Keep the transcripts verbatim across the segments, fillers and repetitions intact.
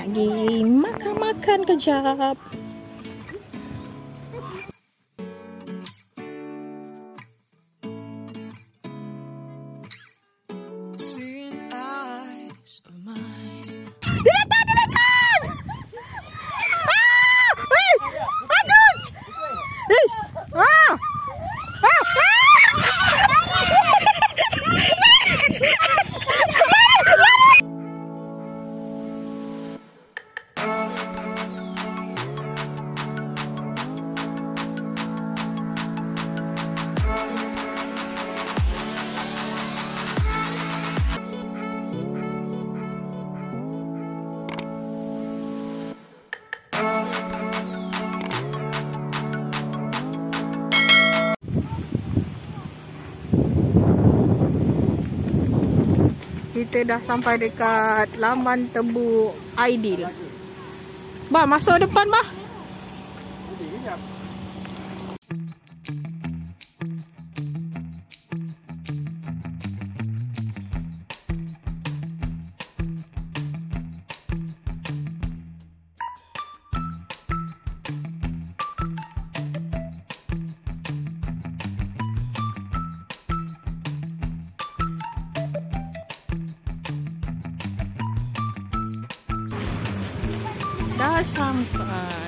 nak pergi makan-makan kejap. Dia datang, dia datang! Ah! Hei! Ajun! Ish! Ah! Ah! Kita dah sampai dekat Laman Tebu Aidil. Bah, masuk depan, bah. Dah sampai.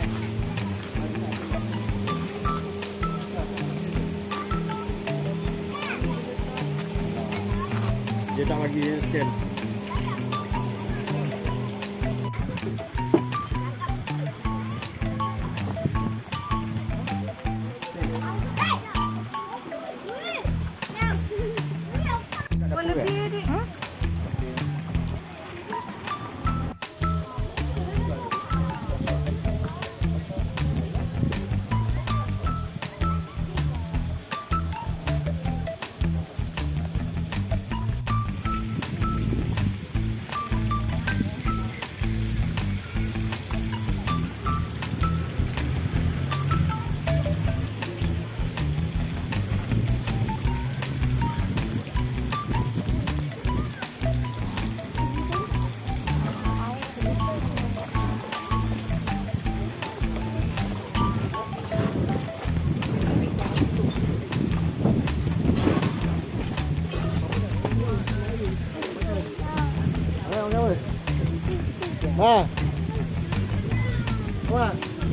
Dia tak bagi scan. Wah. Wah.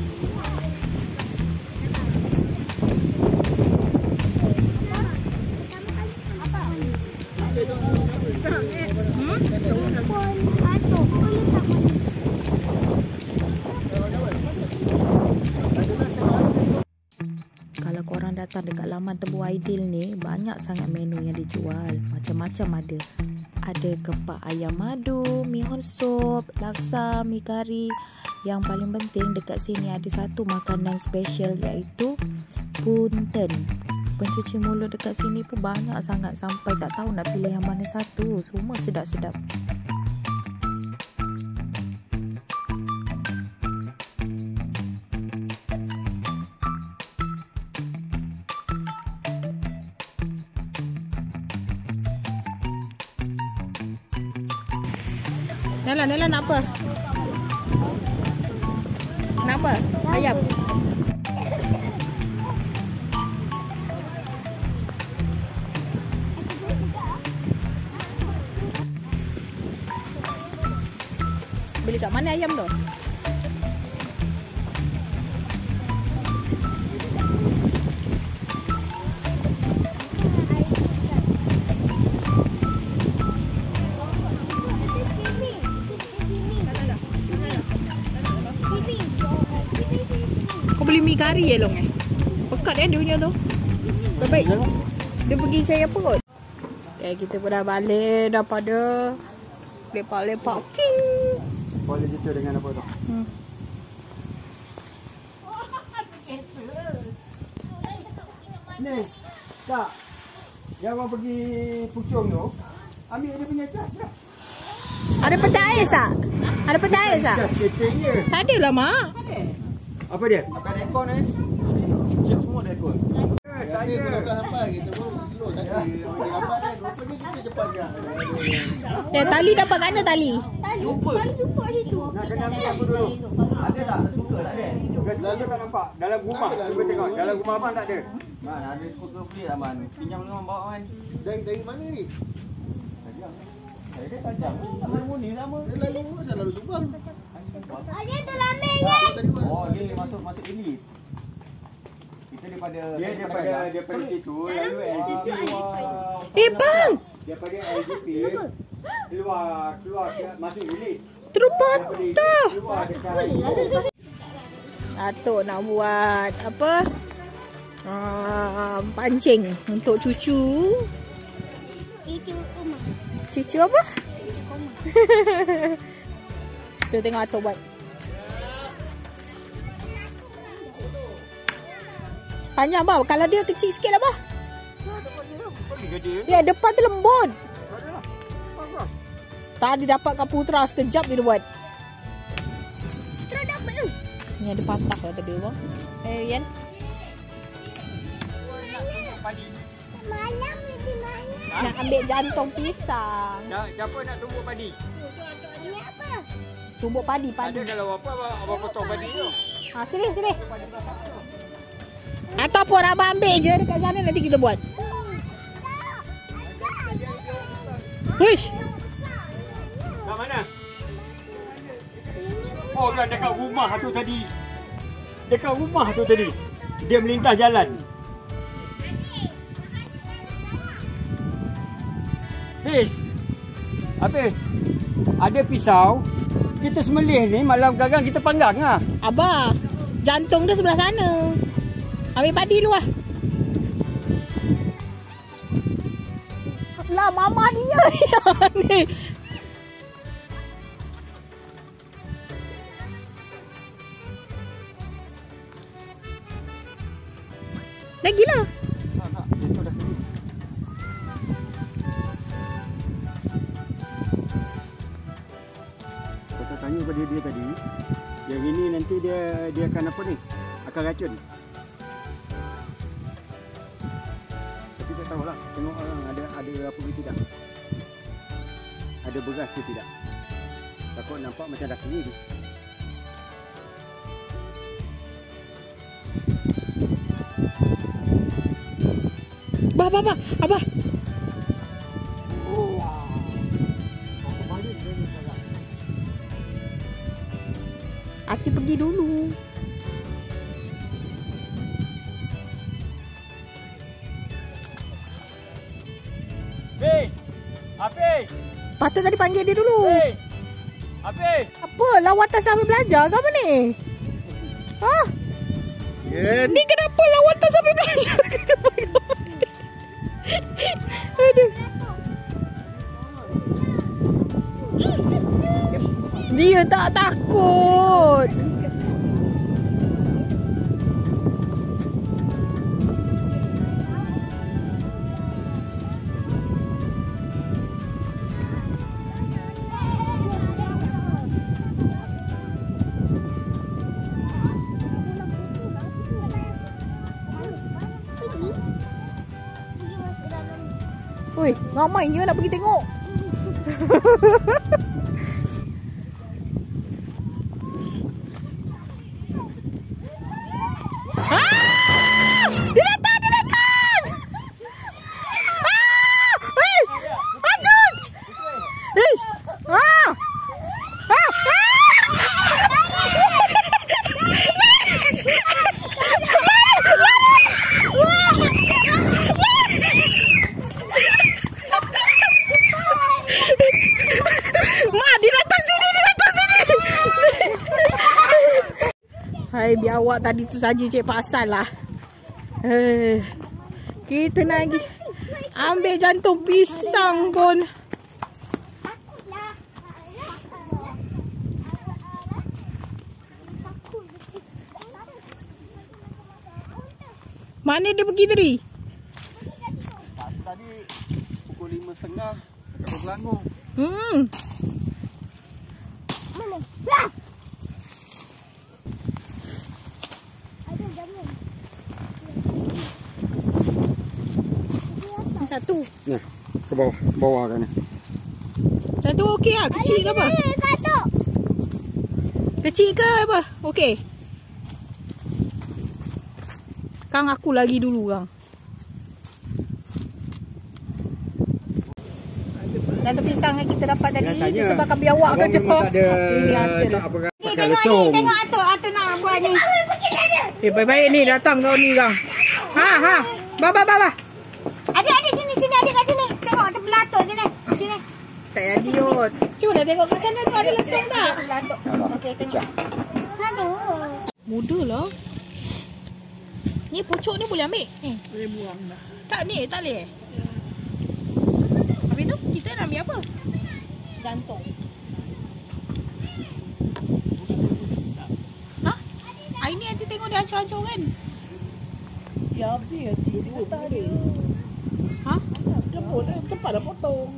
Kalau korang datang dekat Laman Tebu Aidil ni, banyak sangat menu yang dijual. Macam-macam ada. Ada kepak ayam madu, mihun sup, laksa, mi kari. Yang paling penting dekat sini ada satu makanan special iaitu punten. Pencuci mulut dekat sini pun banyak sangat sampai tak tahu nak pilih yang mana satu. Semua sedap-sedap. Nela, Nela nak apa? Nak apa? Ayam. Beli kat mana ayam tu? Kau beli mi kari ya long eh? Pekat eh dia punya tu. Baik-baik. Dia pergi cari apa kot? Okay, kita pun dah balik daripada lepak-lepak king. Boleh gitu dengan apa tu? Hmm. Ni, tak. Yang orang pergi Puchong tu, ambil dia punya cas lah. Ada peta ais tak? Ada peta ais tak? Cas kereta dia. Tak ada lah, Mak. Apa dia? Akan ekor ni. Dia semua ada ekor. saya belum sampai kita baru slow tadi. Orang lambat kan. Rupanya kita cepat je. Eh, tali dapat kat mana tali? Tali tali suka situ. nak kena ambil apa dulu? Ada tak? Suka tak ada? Lalu tak nampak. Dalam rumah. Cuba tengok. Dalam rumah abang tak ada. Man, ada skuter pelik lah man. Pinjam dengan bawa man. Dari dari mana ni? Tajam. Saya dia tajam. Sama ni sama. Dia lalu saya lalu subang. Ada dalam minyak. Oh, dia masuk masuk elite. Kita daripada Dia daripada daripada situ lalu L G P. Eh, bang! Daripada L G P keluar keluar masuk elite. Terus patah. Keluar dekat Atuk nak buat apa? Uh, pancing untuk cucu. Cucu rumah. Cucu apa? Tu tengok Atuk buat. Panjang bah. Kalau dia kecil sikit lah bah. Ya, depan tu lembut. Tadi dapat kat Putra sekejap dia buat. Terus dapat tu. Ni ada patah lah tadi bang. Eh, Rian. Malam di mana? Nak ambil jantung pisang. Siapa nak tumbuk padi? Ini apa? Tumbuk padi, padi. Ada kalau apa abang potong padi tu. Ha, sini, sini. Ataupun abang ambil je dekat sana nanti kita buat. Wish. Kat mana? Oh kan dekat rumah tu tadi. Dekat rumah tu tadi. Dia melintas jalan. Fish. Apa? Ada pisau. Kita semelih ni malam gagang kita panggang lah. Abah, jantung dia sebelah sana. Ambil padi dulu lah. Lah, mama dia ni. Dah gila. Kita tanya pada dia tadi. Yang ini nanti dia dia akan apa ni? Akan racun. Tapi tak tahulah. Tengok orang ada ada apa ke tidak. Ada beras ke tidak. Takut nampak macam dah kering. Bah, bah, bah. Abah. Oh. Aku balik dia ni sekarang. Aki pergi dulu. Fish! Hafiz! Patut tadi panggil dia dulu. Fish! Hafiz! Apa? Lawatan sambil belajar ke apa ni? Ha? Yeah. Ni kenapa lawatan sambil belajar? Aduh. Dia tak takut. Oi, ramainya nak pergi tengok. Ah! Dia datang, dia datang. Ah! Hei! Ajun! Hei! Ah! Ah! Hai, biawak tadi tu saja cik pasal lah. Eh, kita nak pergi ambil jantung pisang pun. Mana dia pergi tadi? Tadi pukul lima setengah dekat Selangor. Hmm. Mana? Lah. Ada jamin. satu. Nah, ke bawah, bawah kan ni. Satu okey lah. Kecil ke apa? Kecil ke apa? Okey. Kang aku lagi dulu kang. Dan tu pisang yang kita dapat tadi disebabkan biawak ke Jepang. Ini hasil. Ni tengok ni, tengok atuk, atuk nak buat ni. Eh baik-baik ni datang kau ni kang. Ha ha. Ba ba ba ba. Adik adik sini sini adik kat sini. Tengok sebelah atuk sini. Sini. Tak jadi kot. Cuba dah tengok kat sana tu ada lesung tak? Sebelah atuk. Okey tengok. Aduh. Mudah lah. Ni pucuk ni boleh ambil? Ni. Boleh buang dah. Tak ni, tak boleh. Habis tu kita nak ambil apa? Jantung. Ha? Ah, ini nanti tengok dia hancur-hancur kan? Ya habis hati dia tak ada. Ha? Jemput dah, cepat dah potong.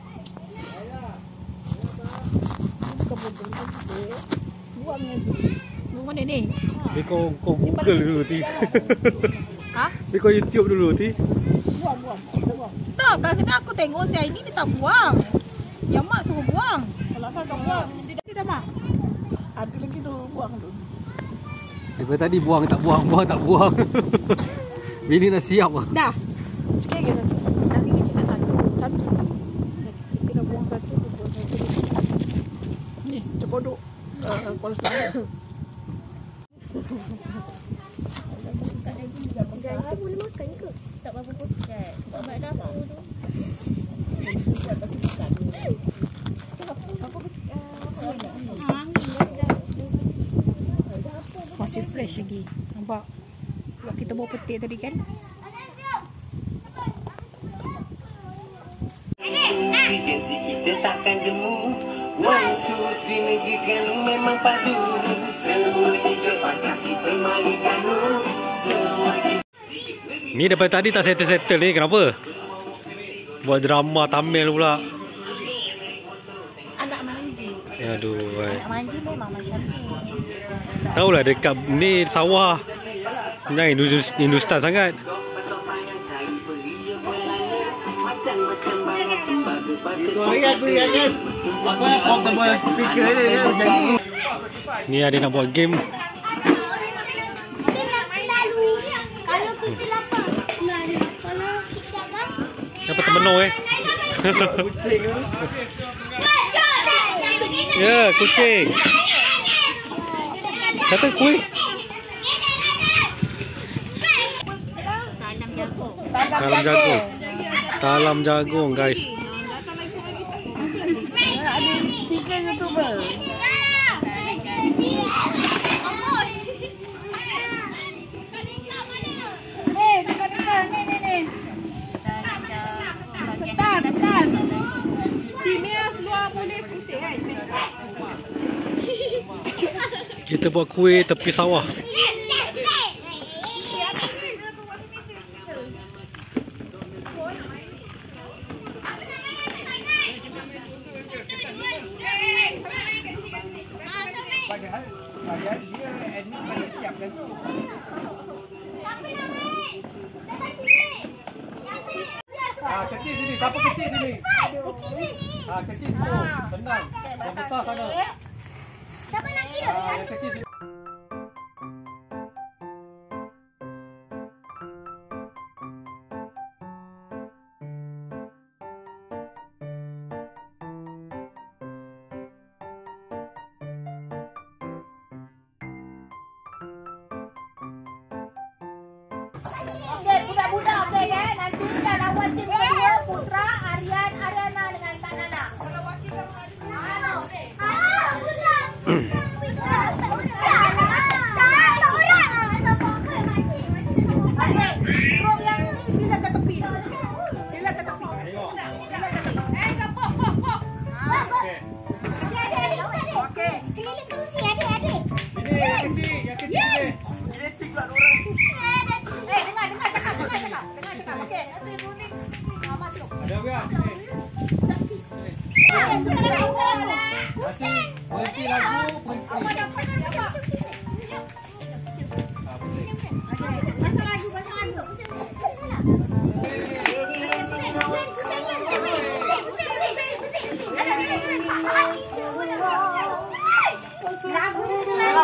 Bukan potong tu. Buang yang tu. Buang mana ni? Ni kau kau Google dulu ti. Ha? Ni kau YouTube dulu ti. Buang, buang. Buang. Tak, kadang aku tengok si Aini dia tak buang. Yang mak suruh buang. Kalau tak kau buang. Dia dah mak. Ada lagi tu buang tu. Daripada tadi buang tak buang, buang tak buang. Bini nak siap ah. Dah. Sikit lagi satu. Tadi dia cakap satu. Satu. Kita dah buang satu, dia buang satu. Ni, terkodok. Uh, kolesterol. Jangan boleh makan ke? Tak apa-apa poket. Tak baik dah aku tu. Masih fresh lagi. Nampak? Sebab kita bawa petik tadi kan? Kita takkan jemu. One, two, three, negerikan memang padu. Semua hidup pakai kita mainkan. Ni daripada tadi tak settle-settle ni, kenapa? Buat drama Tamil pula. Anak manji. Aduh, baik. Anak manji memang macam ni. Tahulah dekat ni sawah. Nah, Indus- Hindustan sangat. Itu hari aku ingat kan. Apa portable speaker ni kan macam ni. Ni ada nak buat game. Senang selalu. Kalau kita lapar. Kalau kita kan. Apa termenung eh? Kucing tu. Ya, kucing. Kata kuih. Tanam jagung. Talam jagung. Talam jagung, guys. Ada tiga YouTuber. Eh, dekat-dekat. Ni, ni, ni. Tak, tak. Timia seluar boleh putih kan? Kita buat kuih tepi sawah. Padahal padahal dia admin pada siapkan tu. Ah, kecil sini. Siapa kecil sini? Kecil sini. Ah, kecil situ. Senang. Yang besar sana. Siapa nak kira? Ah, yang kecil sini. Okey, budak-budak okey kan. Nanti dah lawan tim kedua Putra, Aryan, Ariana dengan Kak Nana. Kalau wakil sama Aryan. Ah, budak. Tak, tak orang. Okey, group yang ni sila ke tepi dulu. Sila ke tepi. Sila ke tepi. Eh, pop pop pop. Okey. Adik-adik, adik. Okey. Keliling kerusi adik-adik. Ini yang kecil, yang kecil ni. Ini tiga orang. Eh, dengar, dengar cakap, dengar cakap. Dengar cakap. Okey. Ah, masuk. Ada apa? Eh, sekarang aku. Masih berhenti lagu, berhenti. Ah, berhenti. Pasang laju, pasang laju.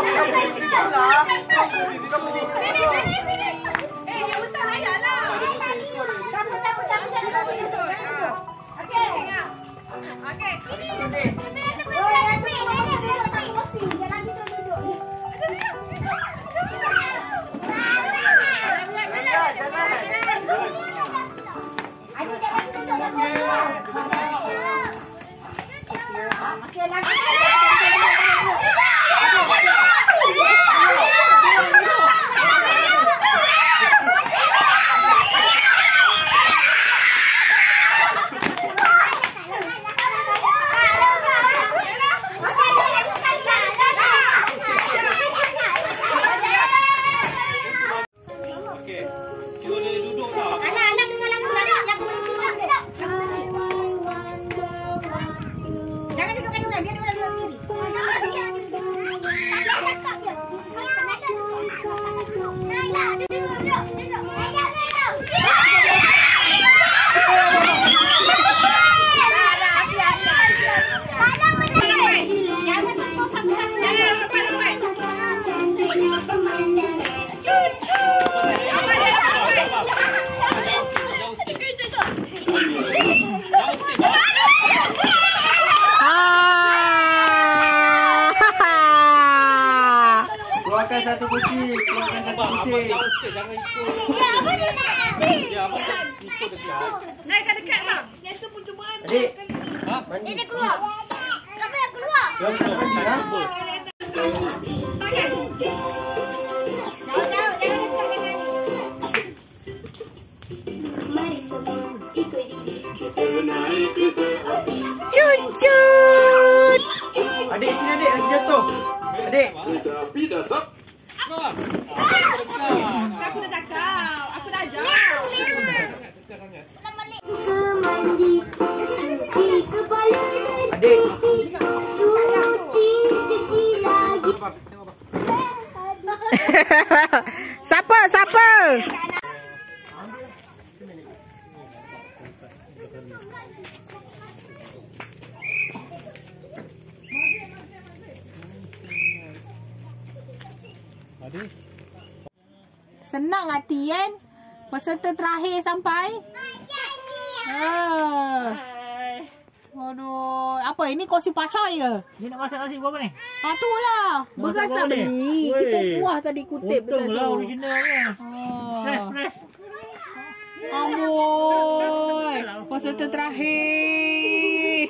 Keluarkan satu kursi, keluarkan satu kursi. Jangan ikut. Ya, apa dia nak? Ya, apa ikut dekat. Naikkan dekat tak? Yang tu percubaan. Adik. Ha? Mandi. Dia keluar. Siapa yang keluar? Jom mandi ha. Jauh, jauh, jangan dekat dengan Cucut. Adik sini adik, lagi jatuh. Adik. Keluar. Aku dah cakap. Aku dah ajar. Adik. Siapa? Siapa? Senang hati kan? Peserta terakhir sampai. Ah. Aduh, apa ini kursi pasar ke? Ni nak masak nasi berapa ni? Ah tu lah. Beras tak berapa ni? beli. Weh. Kita puas tadi kutip beras Untung lah tu. original ni. Fresh, Ah. fresh. Amboi. Peserta terakhir.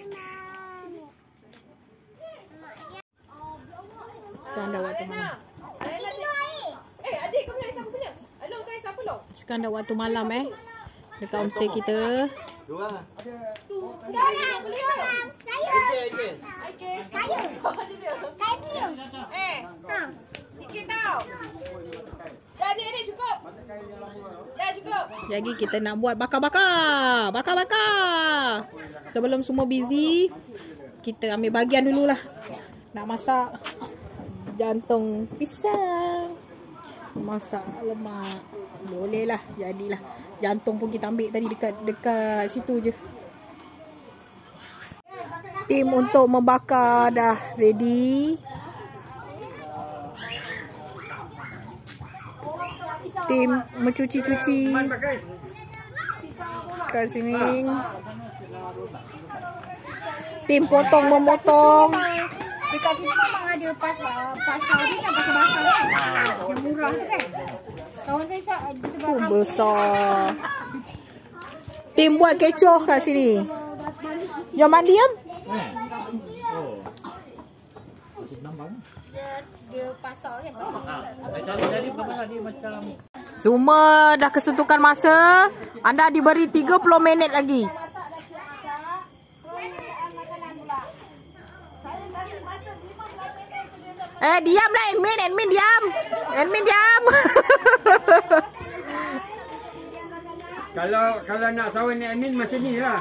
Sekarang dah waktu malam. Eh, adik kau punya siapa punya? Along kau siapa lo? Sekarang dah waktu malam eh. Dekat homestay kita. Dua. Tu. Dorang, dorang. Saya. Okey, okey. Okey. Saya. Saya punya. Eh. Ha. Sikit tau. Dah adik, adik cukup. Dah cukup. Jadi kita nak buat bakar-bakar. Bakar-bakar. Sebelum semua busy, kita ambil bahagian dululah. Nak masak jantung pisang. Masak lemak. Boleh lah, jadilah. Jantung pun kita ambil tadi dekat dekat situ je. Tim untuk membakar dah ready. Tim mencuci-cuci kat sini. Tim potong memotong. Dekat sini memang ada pasar. Pasar ni kan pasar basah kan? Yang murah tu kan? Kawan saya cak di sebelah Oh, kampung. besar. Tim buat kecoh kat sini. Jom mandi Am. Oh. Nambang. Dia pasar kan? Jadi berapa tadi macam Cuma dah kesentukan masa. Anda diberi tiga puluh minit lagi. Eh, diamlah admin, admin diam. Admin diam. Kalau kalau nak sawan ni admin macam ni lah.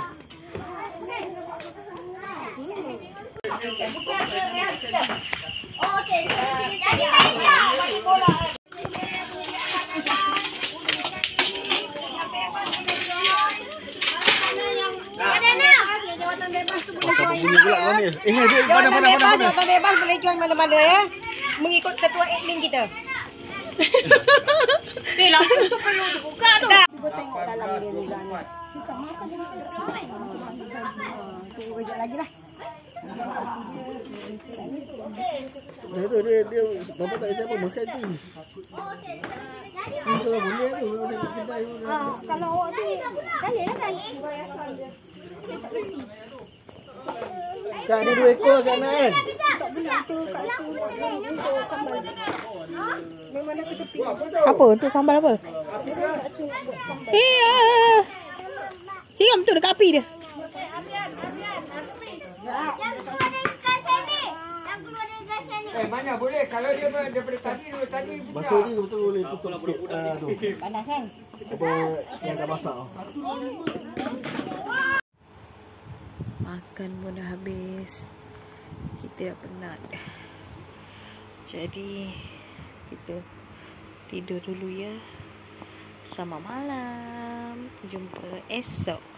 Oh, okey. Jadi baiklah. Bagi bola. Ada nak? Jawatan bebas tu boleh join. Bunyi pula kau ni. Eh, adik, mana mana mana mana. Jawatan bebas boleh join mana-mana ya. mengikut ketua admin kita. Eh, lampu tu perlu dibuka tu. Cuba tengok dalam dia ni. Sikap mata dia mesti ramai. Tunggu kejap lagi lah. Dia tu dia dia bapa tak kata apa makan tu. Ini kalau boleh tu kalau dia kedai tu. Ah, kalau awak tu kali lah kan. Kak ada dua ekor kat kan? Tak boleh tu kat situ untuk sambal. Memang nak ke tepi. Apa? Untuk sambal apa? Eh, ah. Siram tu dekat api dia. Eh, mana boleh kalau dia daripada tadi daripada tadi Masa ni betul boleh tutup sikit ah tu. Panas kan? Apa yang dah masak tu. Makan pun dah habis. Kita dah penat. Jadi kita tidur dulu ya. Selamat malam. Jumpa esok.